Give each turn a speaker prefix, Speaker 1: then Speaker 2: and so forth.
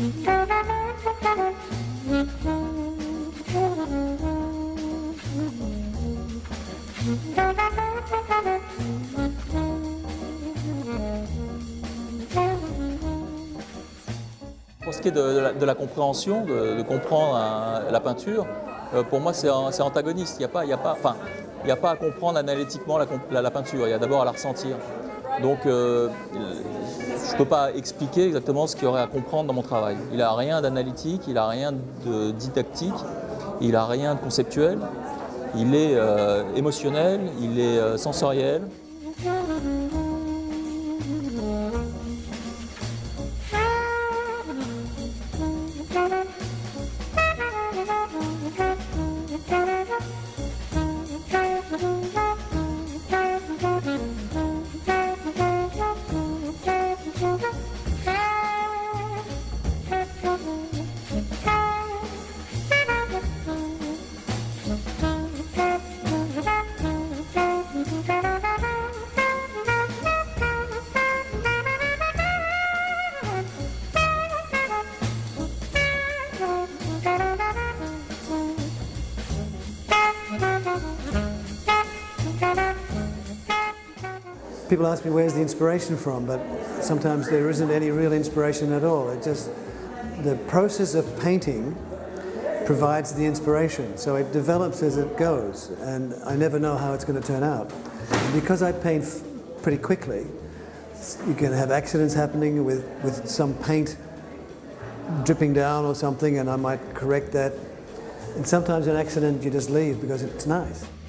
Speaker 1: Pour ce qui est de la compréhension, de comprendre la peinture, pour moi c'est antagoniste. Il n'y a pas à comprendre analytiquement la peinture, il y a d'abord à la ressentir. Donc je ne peux pas expliquer exactement ce qu'il y aurait à comprendre dans mon travail. Il n'a rien d'analytique, il n'a rien de didactique, il n'a rien de conceptuel. Il est émotionnel, il est sensoriel.
Speaker 2: People ask me where's the inspiration from, but sometimes there isn't any real inspiration at all. It just, the process of painting provides the inspiration, so it develops as it goes, and I never know how it's going to turn out. And because I paint pretty quickly, you can have accidents happening with some paint dripping down or something, and I might correct that. And sometimes an accident you just leave because it's nice.